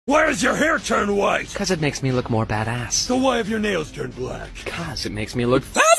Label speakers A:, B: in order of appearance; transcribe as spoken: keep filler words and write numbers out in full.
A: Why has your hair turned white?
B: Cause it makes me look more badass.
A: So why have your nails turned black?
B: Cause it makes me look